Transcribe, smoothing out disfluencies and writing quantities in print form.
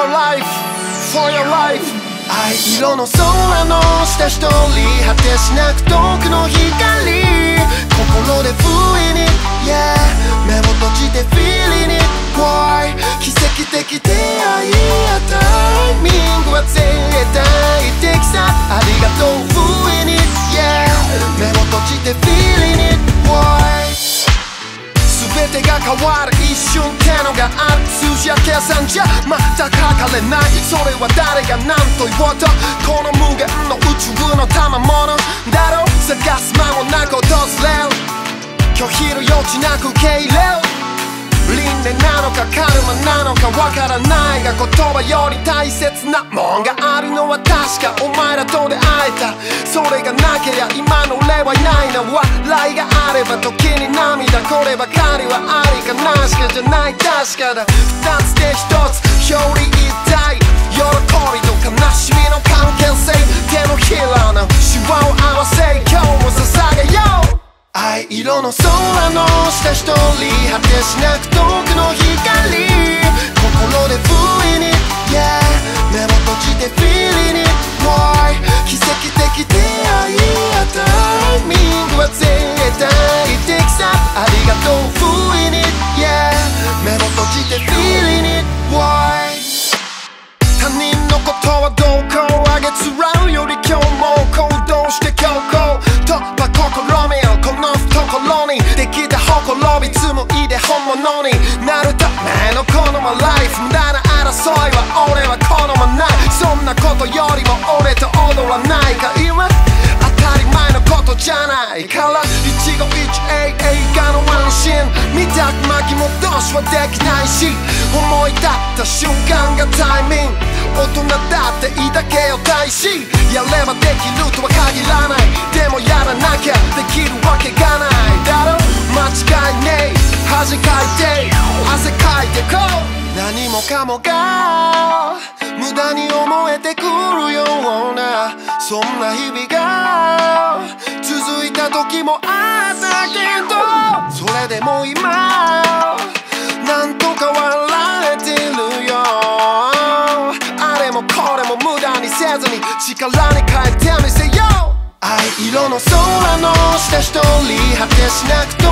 your life for your life 藍色の空の下一人果てしなく遠くの光心で不意に Yeah 目を閉じて Feeling it Boy 奇跡的出会いやタイミングは絶対的さありがとう不意に Yeah 目を閉じて Feeling it Boy 全てが変わる一瞬ってのがある数字や計算じゃまた測れないそれは誰が何と言おうとこの無限の宇宙の賜物だろう探す間もなく訪れる拒否る余地なく受け入れる輪廻なのかカルマなのかわからないが言葉より大切なもんがあるのは確かお前らと出会えたそれがなけりゃ今の俺はいないな笑いがあれば時に涙こればかりはありかなしかじゃない確かだ二つで一つ表裏一体喜びと悲しみの関係性手のひらのシワを合わせ今日も捧げよう藍色の空の下一人果てしなく遠くの光心で不意に Yeah 目を閉じて Feeling it Boy 奇跡的出会いやタイミングは絶対的さありがとう不意に Yeah 目を閉じて Feeling it Boy 他人のことはどうこうあげつらうより今日も行動して強行突破試みよこの懐にできたほころび紡いで本物になるためのこのライフ無駄な争いは俺は好まないそんなことよりも俺と踊らないか今当たり前のことじゃないから一期一会映画のワンシーン見たく巻き戻しはできないし思い立った瞬間がタイミング大人だって抱けよ大事やればできるとは限らないでもやらなきゃできるわけがないだろ間違いねえ恥かいて汗かいてこう何もかもが無駄に思えてくるようなそんな日々が続いた時もあったけどそれでも今なんとか笑えてるよあれもこれも無駄にせずに力に変えてみせよう藍色の空の下一人果てしなく